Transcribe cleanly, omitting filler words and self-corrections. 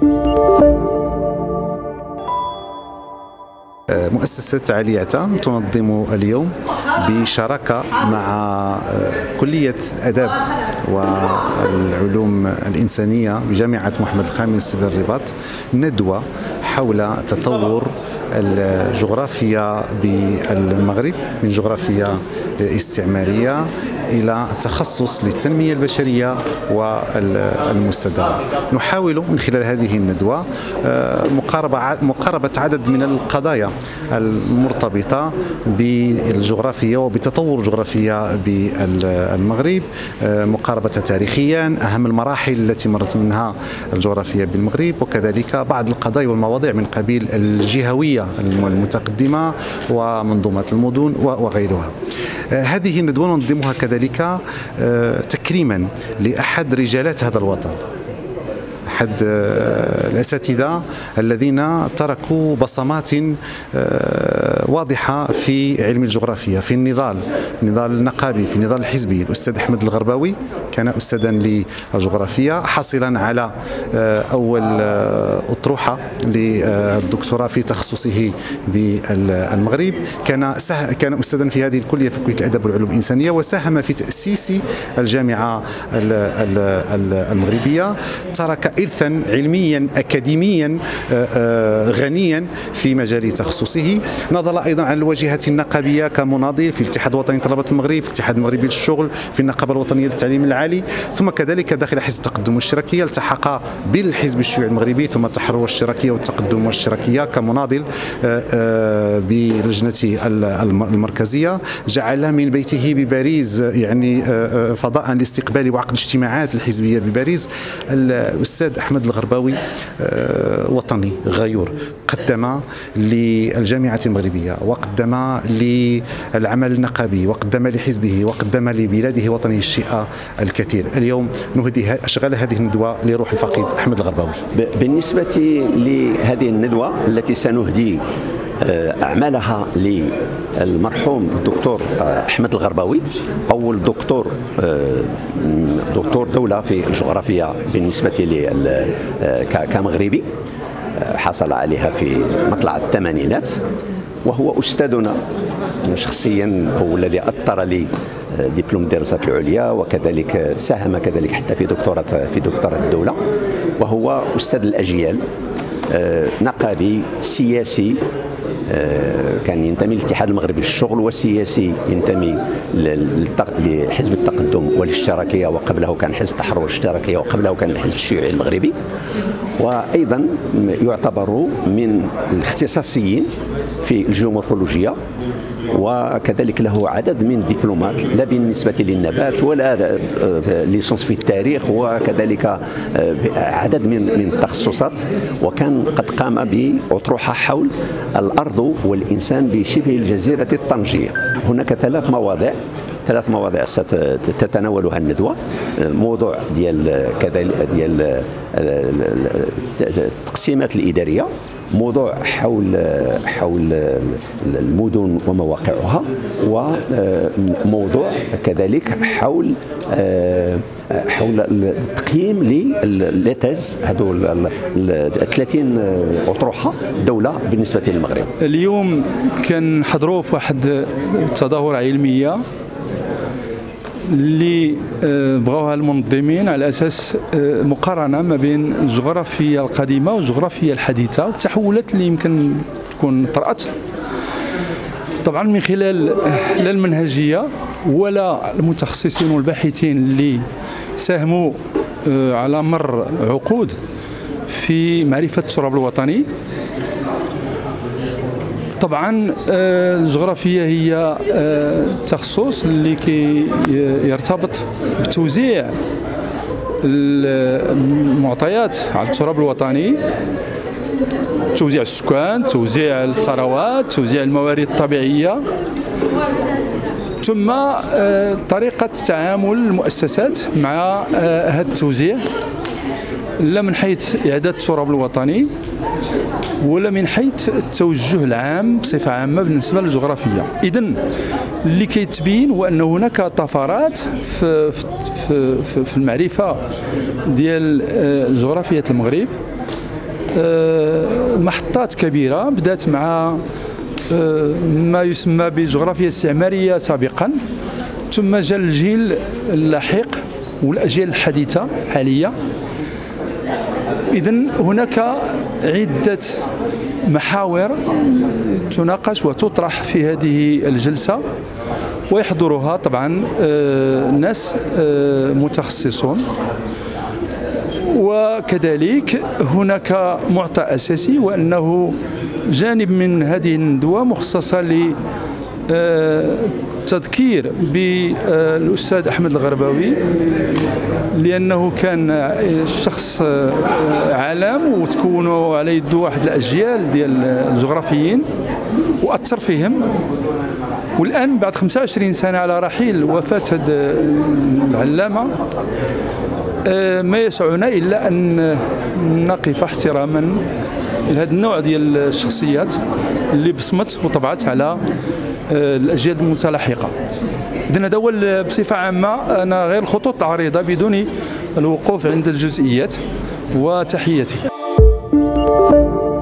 مؤسسة عليعتا تنظم اليوم بشراكة مع كلية الآداب والعلوم الإنسانية بجامعة محمد الخامس بالرباط ندوة حول تطور الجغرافيا بالمغرب من جغرافيا استعمارية إلى تخصص للتنمية البشرية والمستدامة. نحاول من خلال هذه الندوة مقاربة عدد من القضايا المرتبطة بالجغرافيا وبتطور الجغرافيا بالمغرب، مقاربة تاريخيا أهم المراحل التي مرت منها الجغرافيا بالمغرب، وكذلك بعض القضايا والمواضيع من قبيل الجهوية المتقدمة ومنظومات المدن وغيرها. هذه الندوة ننظمها كذلك تكريما لأحد رجالات هذا الوطن، أحد الأساتذة الذين تركوا بصمات واضحة في علم الجغرافيا، في النضال النقابي، في النضال الحزبي. الأستاذ أحمد الغرباوي كان أستاذا للجغرافيا حاصلا على أول أطروحة للدكتوراه في تخصصه بالمغرب، كان أستاذا في هذه الكلية في كلية الآداب والعلوم الإنسانية، وساهم في تأسيس الجامعة المغربية. ترك إرثا علميا أكاديميا غنيا في مجال تخصصه. نضل أيضا على الواجهة النقابية كمناضل في الاتحاد الوطني لطلبة المغرب، في الاتحاد المغربي للشغل، في النقابة الوطنية للتعليم العالي، ثم كذلك داخل حزب التقدم والاشتراكية. التحق بالحزب الشيوعي المغربي ثم التحرر والاشتراكية والتقدم والاشتراكية كمناضل بلجنة المركزية. جعل من بيته بباريس يعني فضاء لاستقبال وعقد الاجتماعات الحزبية بباريس. الأستاذ أحمد الغرباوي وطني غيور، قدم للجامعة المغربية وقدم للعمل النقابي وقدم لحزبه وقدم لبلاده وطنه الشيء الكثير. اليوم نهدي أشغال هذه الندوة لروح الفقيد أحمد الغرباوي. بالنسبة لهذه الندوة التي سنهدي أعمالها للمرحوم الدكتور أحمد الغرباوي، أول دكتور دولة في الجغرافيا بالنسبة لي كمغربي، حصل عليها في مطلع الثمانينات، وهو أستاذنا شخصيا، هو الذي أثر لي دبلوم الدراسات العليا، وكذلك ساهم كذلك حتى في دكتوراه الدولة، وهو أستاذ الأجيال، نقابي سياسي، كان ينتمي للاتحاد المغربي للشغل، والسياسي ينتمي لحزب التقدم والاشتراكية، وقبله كان حزب التحرر والاشتراكية، وقبله كان الحزب الشيوعي المغربي. وأيضا يعتبر من الاختصاصيين في الجيومورفولوجيا، وكذلك له عدد من الدبلومات، لا بالنسبة للنبات ولا ليسونس في التاريخ، وكذلك عدد من التخصصات. وكان قد قام بأطروحة حول الأرض والإنسان بشبه الجزيرة الطنجية. هناك ثلاث مواضيع ستتناولها الندوة. موضوع ديال التقسيمات الإدارية، موضوع حول المدن ومواقعها، وموضوع كذلك حول التقييم للتاز، هذو 30 أطروحة دولة بالنسبة للمغرب. اليوم كان حضروا في واحد تظاهرة علمية اللي بغاوها المنظمين على اساس مقارنه ما بين الجغرافيا القديمه والجغرافيا الحديثه والتحولات اللي يمكن تكون طرات، طبعا من خلال لا المنهجيه ولا المتخصصين والباحثين اللي ساهموا على مر عقود في معرفه التراب الوطني. طبعا الجغرافيا هي تخصص اللي يرتبط بتوزيع المعطيات على التراب الوطني، توزيع السكان، توزيع الثروات، توزيع الموارد الطبيعية، ثم طريقة تعامل المؤسسات مع هذا التوزيع، لا من حيث إعداد التراب الوطني ولا من حيث التوجه العام بصفة عامة بالنسبة للجغرافيا. إذن اللي كيتبين هو أن هناك طفرات في المعرفة ديال جغرافية المغرب محطات كبيرة بدات مع ما يسمى بالجغرافيا الاستعمارية سابقا، ثم جاء الجيل اللاحق والأجيال الحديثة حالية. إذن هناك عدة محاور تناقش وتطرح في هذه الجلسة، ويحضرها طبعا ناس متخصصون، وكذلك هناك معطى أساسي، وأنه جانب من هذه الندوة مخصصة للتذكير بالأستاذ أحمد الغرباوي، لأنه كان شخص عالم وتكونوا على يد واحد الأجيال ديال الجغرافيين وأثر فيهم. والآن بعد 25 سنة على رحيل وفاة هذا العلامة ما يسعنا إلا أن نقف احتراما لهذا النوع ديال الشخصيات اللي بصمت وطبعت على الأجيال المتلاحقة. إذن هذا هو بصفة عامة، أنا غير الخطوط العريضة بدون الوقوف عند الجزئيات، وتحياتي.